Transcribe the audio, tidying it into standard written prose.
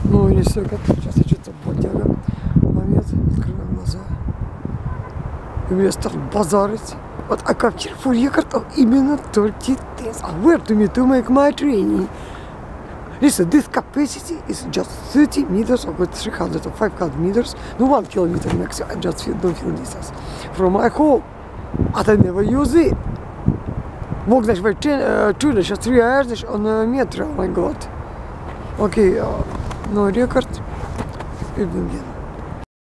Ну, не секунд. Сейчас я что-то подтягиваю. Момент. Открываем глаза. И меня стал базарить. Вот, а как телефон ехал, именно 30 things. I were to me to make my training. Listen, this capacity is just 30 meters or 300 or 500 meters. No 1 kilometer max. I just don't feel distance from my home. But I never use it. Мог, значит, в 2 сейчас 3 hours, значит, on metro, oh my god. Окей, no record. И